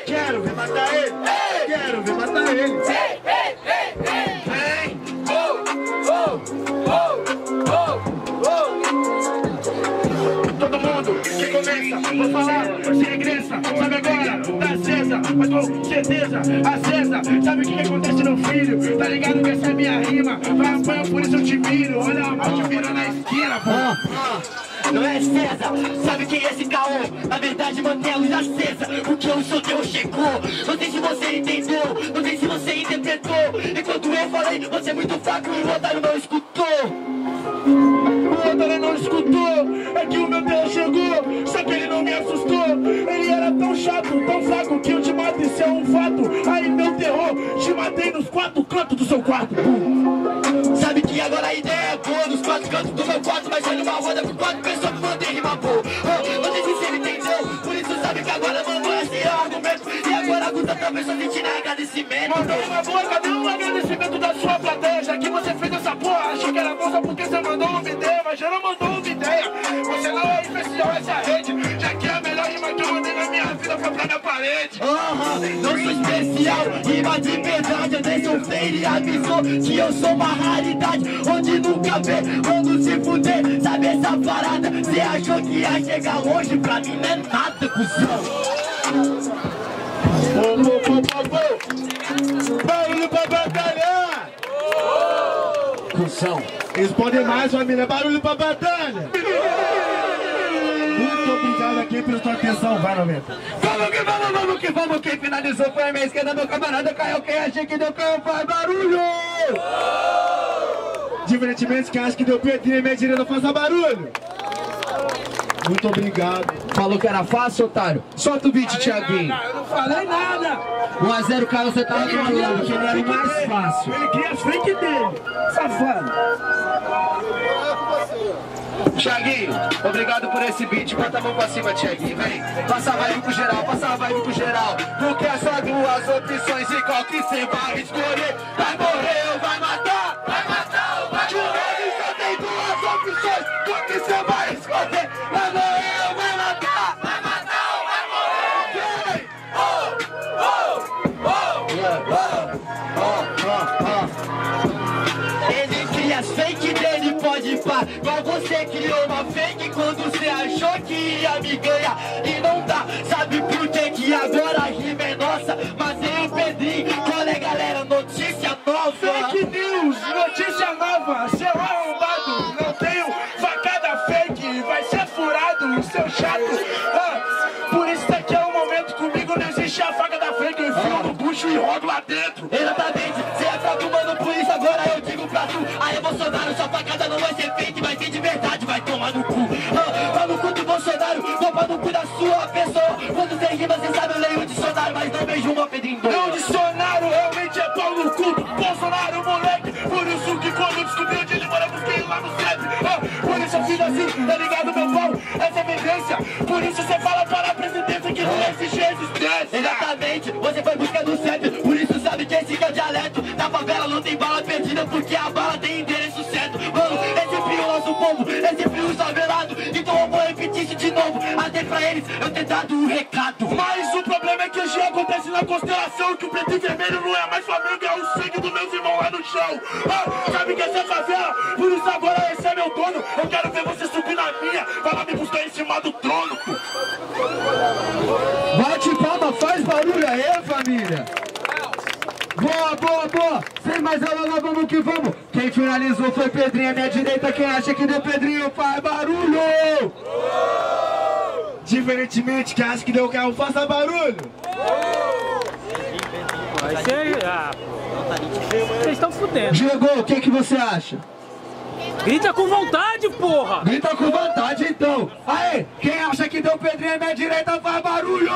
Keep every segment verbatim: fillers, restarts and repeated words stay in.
Quero ver matar ele. Quero ver matar ele. Vem. Oh, oh, oh, oh, oh. Todo mundo que começa, vou falar, sem regressa. Sabe agora, tá acesa, mas com certeza, acesa. Sabe o que, que acontece no filho? Tá ligado que essa é minha rima. Vai apanhar, por isso eu te miro. Olha a morte vira na esquina, pô. Ah, ah, não é César, sabe quem é esse caô? Na verdade mantém a luz acesa, porque o seu Deus chegou. Não sei se você entendeu, não sei se você interpretou. Enquanto eu falei, você é muito fraco e o otário não escutou. O otário não escutou, é que o meu Deus chegou. Só que ele não me assustou. Ele era tão chato, tão fraco que eu te mato, isso é um fato. Aí meu terror, te matei nos quatro cantos do seu quarto. Sabe que agora a ideia é boa, nos quatro cantos do meu quarto. Mas olha uma roda com quatro pessoas que mantém rima boa. Oh, não sei se ele entendeu, por isso sabe que agora mandou esse é o argumento. E agora acusa também só sentindo agradecimento. Mandou uma boa, cadê o agradecimento da sua plateia? Já que você fez essa porra, achou que era bom só porque você mandou uma ideia. Mas já não mandou uma ideia. Você não é especial essa rede, já que a melhor rima que eu mandei na minha vida foi pra minha parede. Aham, uh-huh, não sou especial, rima de verdade. Anderson Freire avisou que eu sou uma raridade, onde nunca vê, quando se fuder. Sabe essa parada? Cê achou que ia chegar longe? Pra mim não é nada, cuzão. Ô, ô, ô, ô, barulho pra batalhar! Cuzão. Eles podem mais, família, barulho pra batalha! Muito obrigado aqui pela sua atenção, vai, Noventa. Vamos que vamos, vamos que vamos, quem finalizou foi a minha esquerda, meu camarada Caio, quem achei que deu Caio, faz barulho! Diferentemente, quem acha que deu Pedrinho e minha direita, faça barulho! Muito obrigado. Falou que era fácil, otário? Solta o beat, Thiaguinho. Eu não falei nada. um a zero, Caio, você tava falando que ele era o mais fácil. Ele cria as fake dele. Safado. Thiaguinho, obrigado por esse beat. Bota a mão pra cima, Thiaguinho, vem. Passa a vibe pro geral, passa a vibe pro geral. Porque é só duas opções e qual que cê vai escolher? Vai morrer ou vai matar? Vai matar ou vai morrer? Só tem duas opções, qual que cê vai escolher? Vai morrer ou vai matar? Vai matar ou vai morrer? Vem! Oh, oh, oh, oh, oh, oh. Ele cria as fake dele, pode pá. Igual você criou uma fake quando você achou que ia me ganhar. E não dá, sabe por que que agora a rima é nossa? Mas eu, Pedrinho, qual é, galera? Notícia nova. Fake news, notícia nova. Seu arrombado, não tenho facada fake. Vai ser furado, seu chato. Ah, por isso daqui é o momento comigo. Não existe a faca da fake. Eu enfio no bucho e rodo lá dentro. Exatamente, você é fraco, mano, por isso agora eu digo pra tu. Aí, Bolsonaro, sua facada não vai ser fake, vai ser de verdade, vai tomar no cu. Ah, vai no cu do Bolsonaro, toma no cu da sua pessoa. Quando você rima, você sabe, eu leio o dicionário, mas não beijo uma Pedrinho. Meu dicionário realmente é pau no cu do Bolsonaro, moleque. Por isso que quando eu descobri onde ele mora, eu busquei lá no centro. Ah, por isso eu fiz assim, tá ligado, meu pau? Essa é emergência. Por isso você fala para a presidência que não existe resistência. Exatamente, você foi busca do centro, por isso sabe que esse que é o dialeto. Na favela não tem bala perdida, porque a bala tem endereço certo. Mano, é sempre o nosso povo, é sempre o favelado. Então eu vou repetir isso de novo, até pra eles eu ter dado um recado. Mas o problema é que hoje acontece na constelação, que o preto e vermelho não é mais Flamengo, é o sangue dos meus irmãos lá no chão. Ah, sabe que essa é favela, por isso agora esse é meu dono. Eu quero ver você subir na minha, vai lá me buscar em cima do trono. Bate palma, faz barulho aí, família. Boa, boa, boa. Sem mais alonga, vamos que vamos. Quem finalizou foi Pedrinho, à minha direita. Quem acha que deu Pedrinho, faz barulho. Diferentemente, quem acha que deu carro, faça barulho. Vai ser... Ah, vocês estão fudendo. Diego, o que que você acha? Grita com vontade, porra! Grita com vontade, então. Aê, quem acha que deu Pedrinho, à minha direita, faz barulho.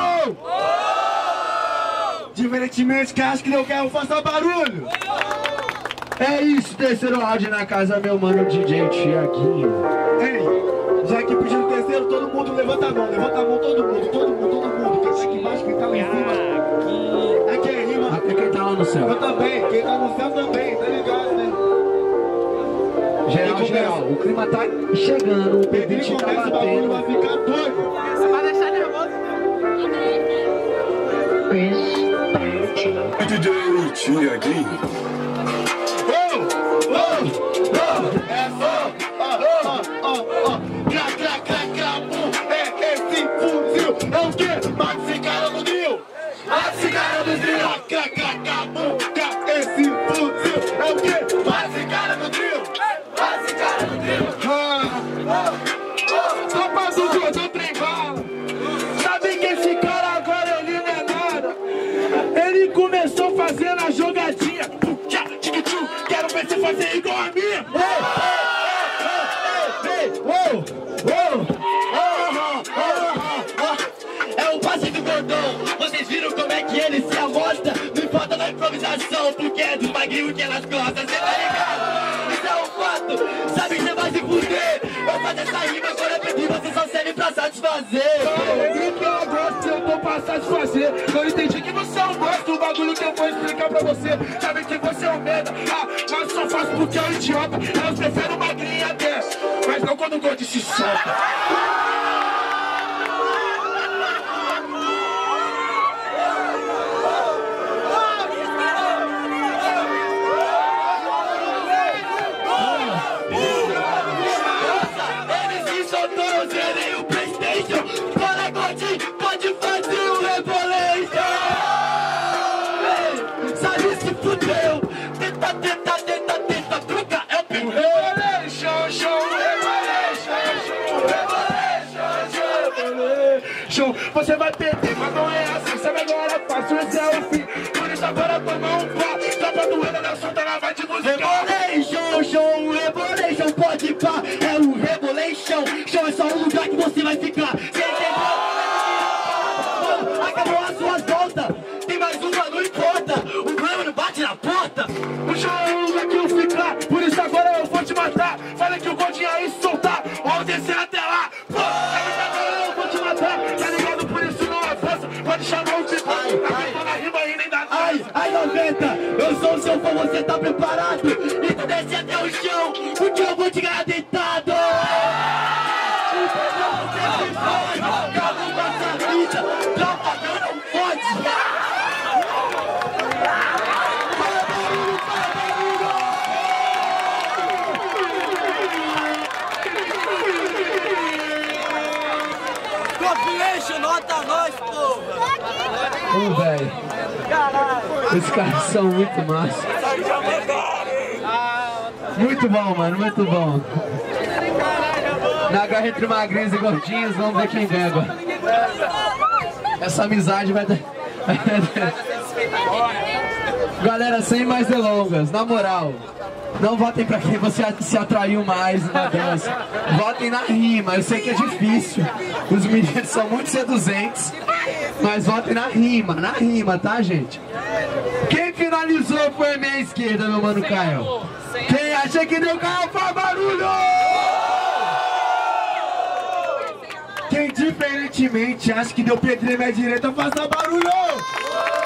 Diferentemente, quem acha que deu carro, faça barulho. É isso, terceiro round na casa, meu mano D J Thiaguinho. Ei, já que pediu o terceiro, todo mundo levanta a mão, levanta a mão, todo mundo, todo mundo, todo mundo. Quem tá aqui embaixo, quem tá lá em cima. Aqui é rima. Até quem tá lá no céu. Eu também, quem tá no céu também, tá ligado, né? Geral, geral, o clima tá chegando, o Pedrinho tá começa, o bagulho vai batendo. ficar doido. Vai deixar nervoso? D J Tiaguinho. Oh, oh, oh, é só, oh, oh, oh, oh, cra, cra, cra, cra, pum, é esse fuzil, é o quê? Mata esse cara no drill, mata esse cara no drill, cra, cra, cra, pum, cra, esse fuzil, é o quê? Mata esse cara no drill, mata esse cara no drill. Tropa do Jordão trem bala. Sabe que esse cara agora ele não é nada. Ele começou fazendo a jogadinha. Quero ver você fazer igual a minha. É o passe do gordão. Vocês viram como é que ele se amostra? Não importa na improvisação, porque é dos magrinhos que elas gostam. Cê tá ligado? Isso é um fato. Sabe que você vai se fuder. Eu faço essa rima, agora eu pedi, você só serve pra satisfazer. Eu que eu gosto, eu tô pra satisfazer. Eu entendi que você é um gosto, o bagulho que eu vou explicar pra você. Sabe que você é um merda, ah, mas só faço porque é um idiota. Elas preferem uma magrinha dessa, mas não quando o gordo se solta. Pode fazer o Revolution. Sabe se fudeu. Tenta, tenta, tenta, tenta, truca. É o Revolution, show, Revolution, show, Revolution. Você vai perder, mas não é assim. Sabe agora, faço esse é o fim. Por isso agora toma um pá. Tropa do Eda da solta, ela vai de música. Revolution, show, Revolution. Pode pá, é o Revolution. Show é só um lugar que você vai ficar. Você entendeu? Acabou as suas voltas. Tem mais uma, não importa. O problema não bate na porta. O show é um lugar que eu ficar. Por isso agora eu vou te matar. Falei que o Godinho aí se soltar. Vamos descer até lá. Pô, agora eu vou te matar. Tá ligado? Por isso não avança. Pode chamar o tipo. Ai, ai, na rima aí nem dá. Ai, ai, noventa. Eu sou o seu fã, você tá preparado? E tu desce até o chão. Porque eu vou te ganhar deitado. Nota nós, porra! Ô, velho, os caras são muito massa. Muito bom, mano, muito bom. Na guerra entre magrinhos e gordinhos, vamos ver quem ganha agora. Essa amizade vai dar... Galera, sem mais delongas, na moral, não votem pra quem você se atraiu mais na dança. Votem na rima, eu sei que é difícil. Os meninos são muito seduzentes, mas votem na rima, na rima, tá, gente? Quem finalizou foi a minha esquerda, meu mano Caio. Quem acha que deu Caio, faz barulho! Quem diferentemente acha que deu pedreira na direita, faça barulho!